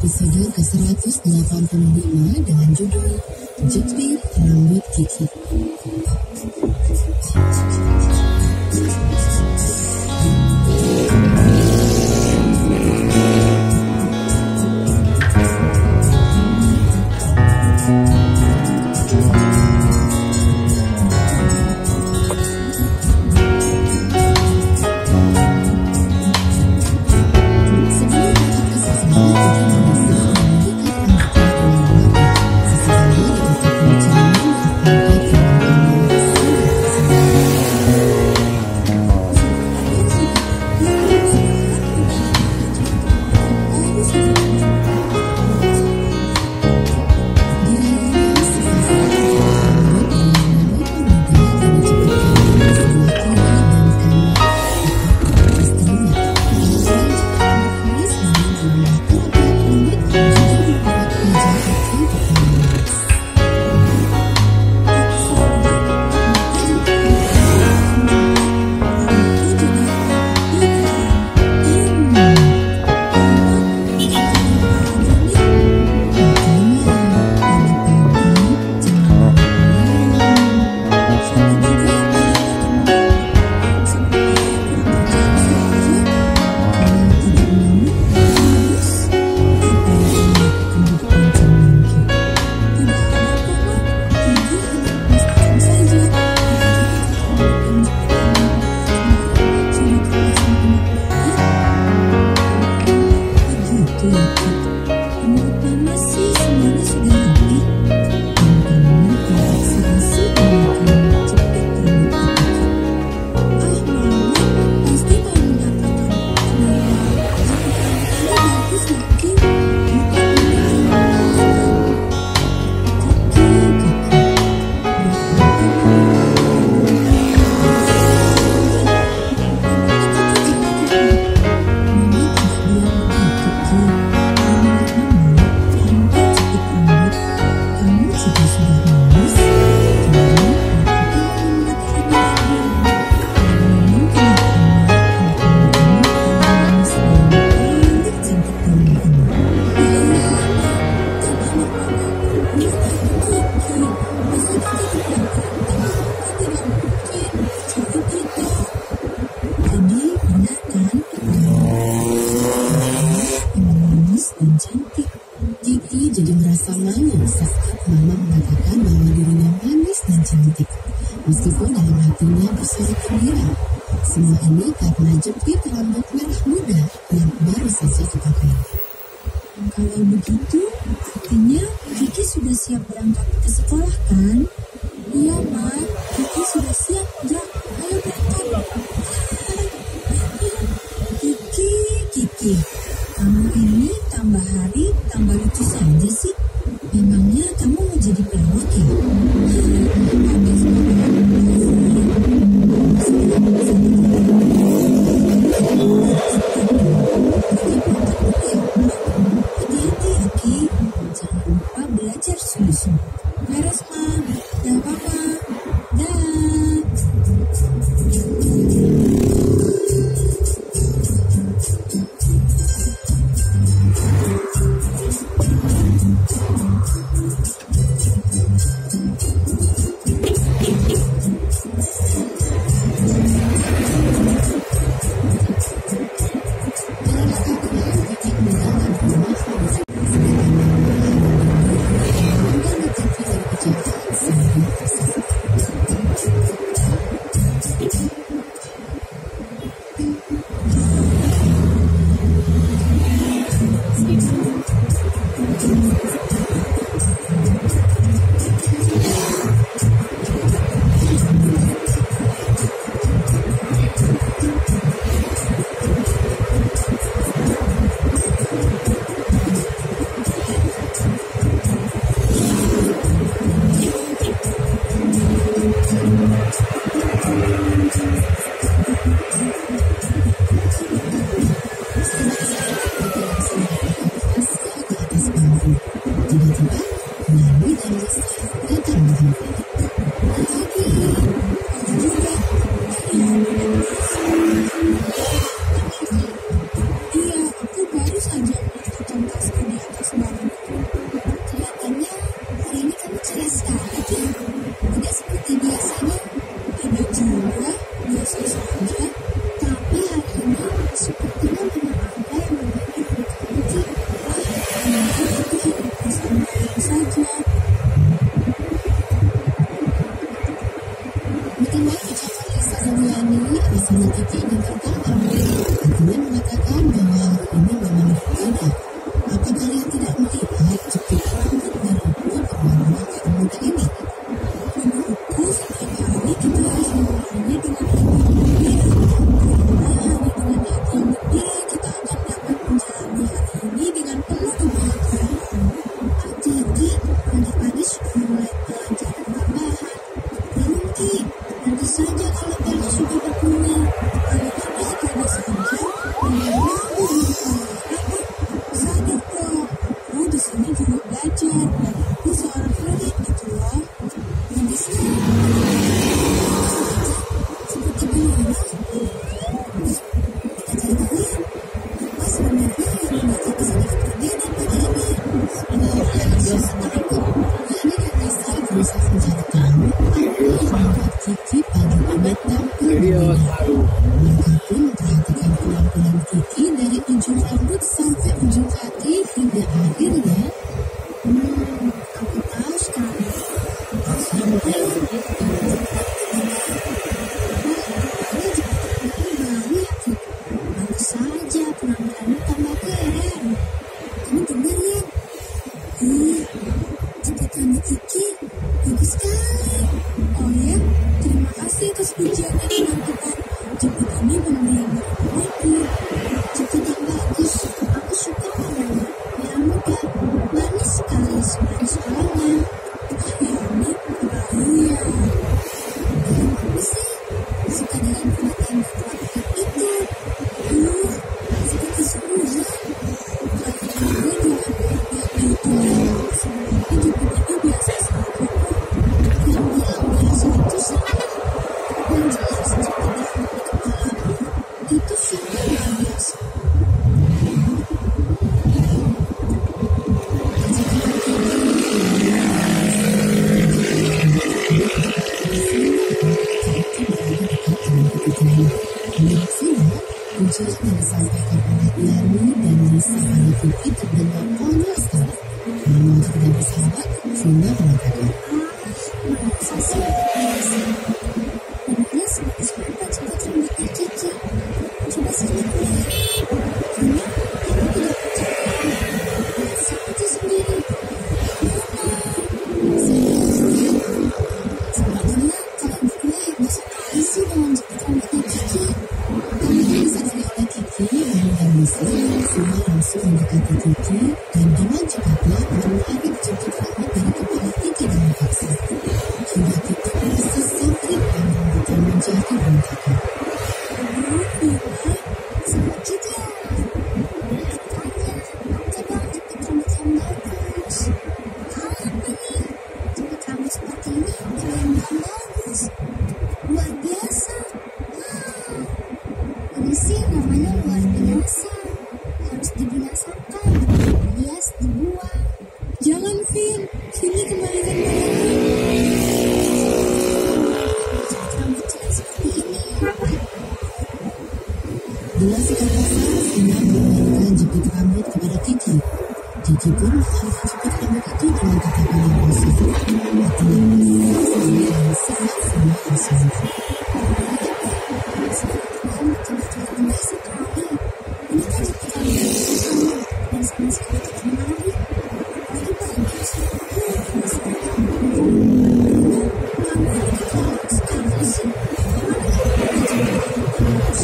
episode ke-185 dengan judul Jepit Rambut Kiki. Jadi merasa malu saat Mama mengatakan bahwa dirinya manis dan cantik. Meskipun dalam hatinya bersorak gembira. Semua ini karena jepit rambut merah muda yang baru saja dipakai. Kalau begitu, artinya Kiki sudah siap berangkat ke sekolah kan? Iya, Ma. Kiki sudah siap. Ya, ayo berangkat. Kiki. Kamu ini tambah hari tambah lucu saja sih. Memangnya kamu mau jadi pelawak ya? Hati-hati ya, Ki. Jangan lupa belajar sungguh-sungguh. Beres, Ma. Dah, Papa. Dah. Iya, aku baru saja melakukan tas di atas sebenarnya memiliki sedikit berbeda pada ini. Dia takut. Nani dan Lisa berusaha mencari tahu apa yang membuat Kiki pagi ini tampil berbeda. Mereka pun memperhatikan penampilan Kiki dari ujung rambut sampai ujung kaki hingga akhirnya Aku tahu sekarang. Baru ya, Ki. Baru saja penampilanmu tambah keren. Kamu benar ya? Jepit rambut Kiki bagus sekali. Oh ya, terima kasih atas pujiannya teman-teman. Jepit ini memberi aku. Jepit yang bagus. Aku suka warnanya. Merah muda. Manis sekali seperti soalnya. Ya, ini iya. Aku sih suka dengan kulit yang berwarna itu. Seperti semua. Sebenarnya jepit itu biasa saja. Yang bilang biasa itu salah. Yang jelas jepit rambut di kepalamu itu sudah luar biasa. Ujian yang disampaikan oleh Yani dan Lisa pada Kiki terdengar konyol sekali. Namun tidak bersahabat, Vina mengatakan, Masa sih biasa? Benarnya seperti siapa jepit rambutnya Kiki? Coba sekali lihat. Ini aku tidak percaya. Lihat saja sendiri. sepertinya kalian berdua hebat sekali sih dengan jepit rambutnya Kiki. Kami disadari oleh Kiki, Yani dan Lisa, Vina langsung mendekati Kiki dan dengan cepatnya menarik jepit rambut dari kepala Kiki dengan paksa. Hingga Kiki merasa sakit dan rambutnya menjadi berantakan. Sakit ya? Makanya, coba jepit rambut yang bagus. Tahu apa nih? Jepit rambut seperti ini keren dan bagus. Luar biasa. Ini sih namanya luar biasa. Harus dibinasakan, alias dibuang. Jangan, Vin. Sini kembalikan mereka. Jepit rambut jelek seperti ini. Dengan sikap kasar, Vina memberikan jepit rambut kepada Kiki. Kiki pun mengambil jepit rambut itu dengan tatapan yang kasar. Hatinya menangis dan sangat Vina bersuara. Kamu betul-betul rendah sekali. Ini kan jepit rambut yang kamu dan sama sekali tidak menarik. Apalagi bagus. Kamu ini keterlaluan sekali sih. Mana kamu jepit rambut yang bagus?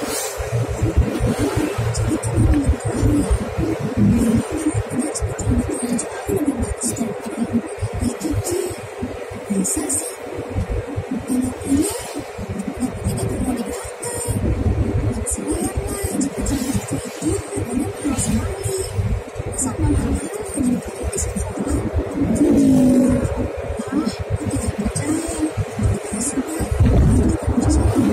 Jadi kamu menyukai ya? Punya jepit rambut yang jauh lebih bagus daripada yang punya Kiki. Bisa sih. Kalau punya, tapi tidak pernah dipakai. Sayanglah jepit rambutku itu harganya mahal sekali. Sama mahal hanya dipakai di sekolah. Aku tidak percaya. Tapi sudah, aku tidak percaya.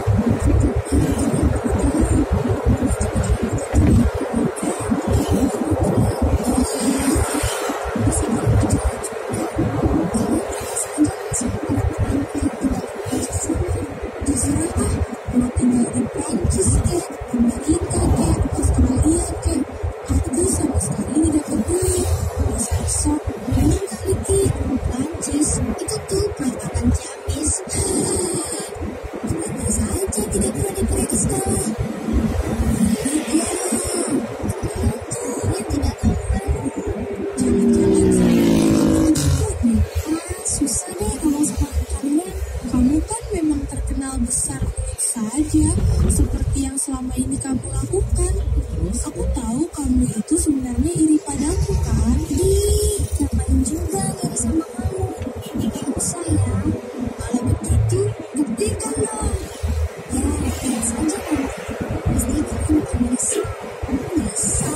Terserah ah, mau tinggal di Prancis kek, Amerika kek, Australia kek. Aku sama sekali tidak peduli. Asal sok, memang kali Ki, Prancis itu tuh perkataan Jamis. Kenapa saja tidak pernah dipakai ke sekolah? Iya, yang tidak tahu. Jangan-jangan susah deh kalau sama kalian. Kamu kan memang terkenal besar kulit saja, seperti yang selama ini kamu lakukan. Aku tahu kamu itu sebenarnya iri padaku kan? Ngapain juga iri sama kamu? Tidak usah ya. Kalau begitu, buktikan dong. Ya, lihat saja kamu. Pasti kamu akan bisa. Bisa.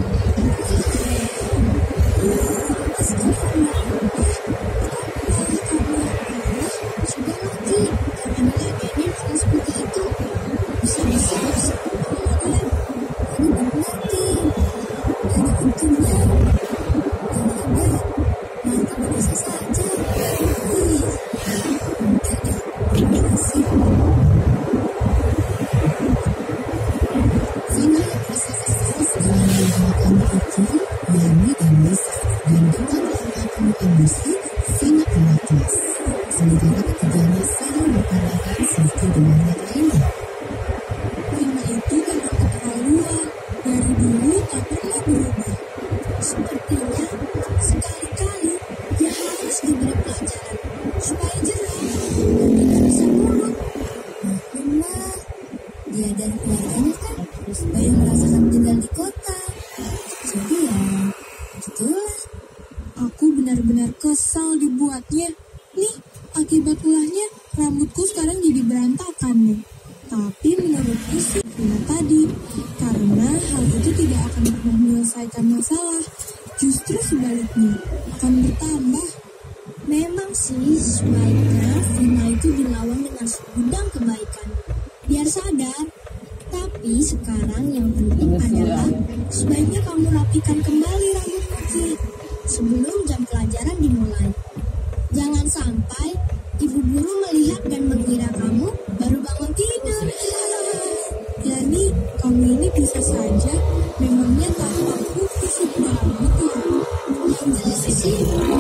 Pasti kamu. Kalau kamu sudah lagi, jangan diladenin kalau seperti itu. Bisa-bisa kamu lagi. Ini benar, Ki. Anak-anak itu, Yani dan Lisa, dan dengan lama penuh emosi, Vina keluar kelas. Sementara ketiganya saling berpandangan satu dengan yang lainnya. Vina itu memang keterlaluan. Dari dulu tak pernah berubah. Sepertinya sekali-kali dia harus diberi pelajaran supaya jerah dan tidak bisa nurut. Memang dia dan keluarganya kan baru merasakan tinggal di kota. Jadi ya gitulah. Aku benar-benar kesal dibuatnya. Nih, akibat ulahnya rambutku sekarang jadi berantakan nih. Tapi menurutku sih Vina tadi, karena hal itu tidak akan pernah menyelesaikan masalah. Justru sebaliknya, akan bertambah. Memang sih sebaiknya Vina itu dilawan dengan segudang kebaikan biar sadar. Tapi sekarang yang penting adalah sebaiknya kamu rapikan kembali rambutmu Ki, sebelum jam pelajaran dimulai. Jangan sampai ibu guru melihat dan mengira kamu baru bangun tidur. Yani, kamu ini bisa saja. Memangnya tampakku kusut banget ya. Yang jelas sih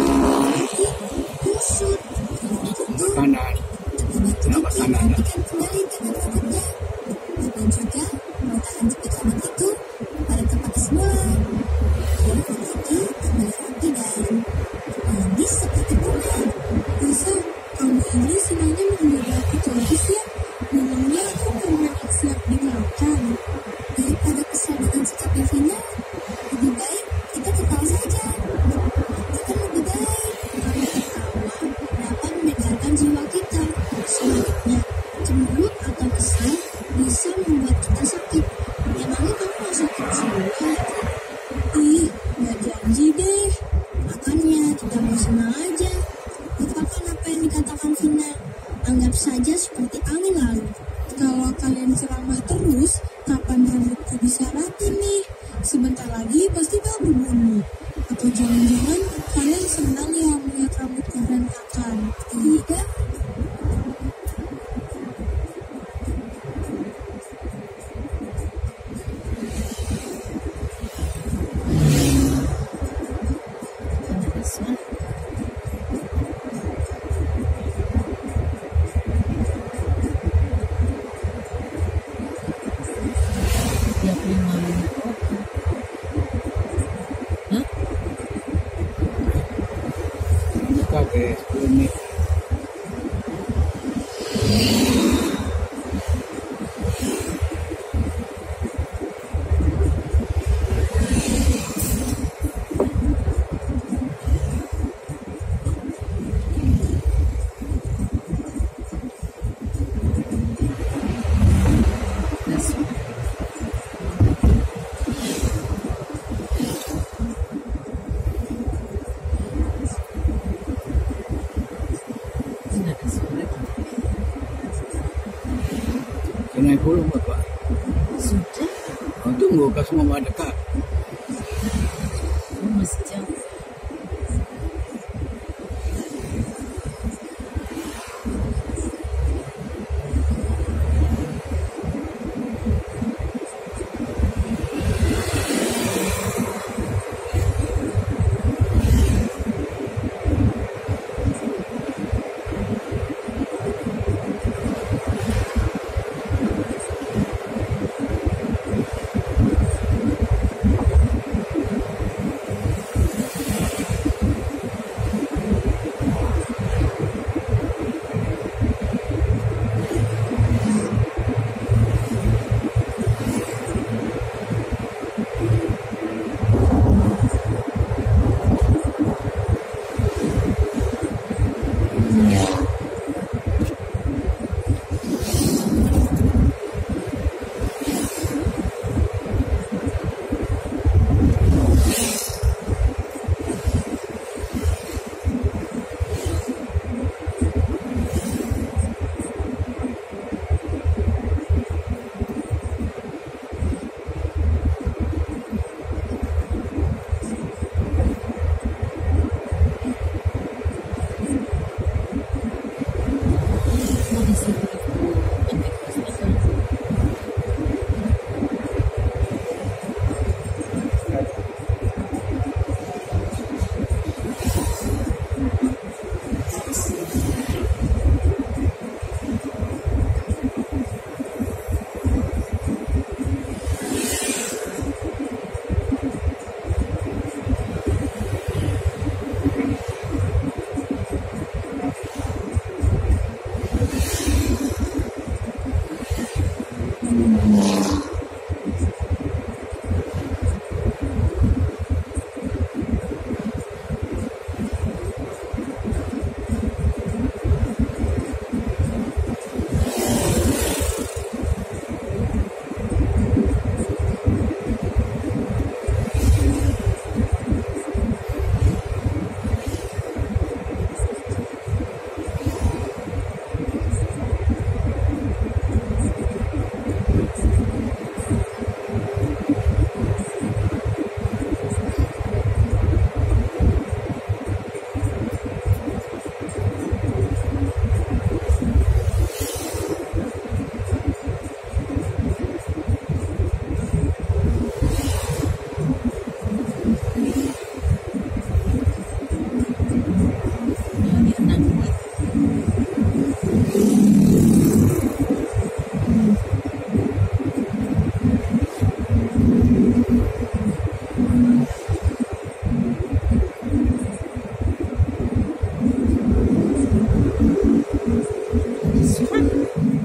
kusut. Itu Kanan. Kenapa kanan? rapikan kembali tangan rambutnya. Dan juga meletakkan jepit rambut itu pada tempatnya semula. Biar kaki kembali rapi dan lebih seperti bunga. Bisa, kamu ini senangnya menjadi aku terus ya. Memangnya aku permen yang siap dimakan. Daripada kesal dengan sikapnya Vina, lebih baik kita ketawa saja. Akan lebih baik. Karena ketawa dapat menyegarkan jiwa kita. Sebaliknya, cemberut atau kesal bisa membuat kita sakit. Memangnya kamu mau sakit jiwa? Ih, gak janji deh. Makanya kita mau senang aja. Lupakan apa yang dikatakan Vina. Anggap saja seperti angin lalu. Kalau kalian ceramah terus, kapan rambutku bisa rapi nih? Sebentar lagi pasti bel berbunyi. Atau jangan-jangan kalian senang ya melihat rambutku berantakan? Tidak. Pakai 10 menit. Naik puluh Bapak. Sudah. Oh, tunggu kau semua ada kak. Masih jauh. Smart.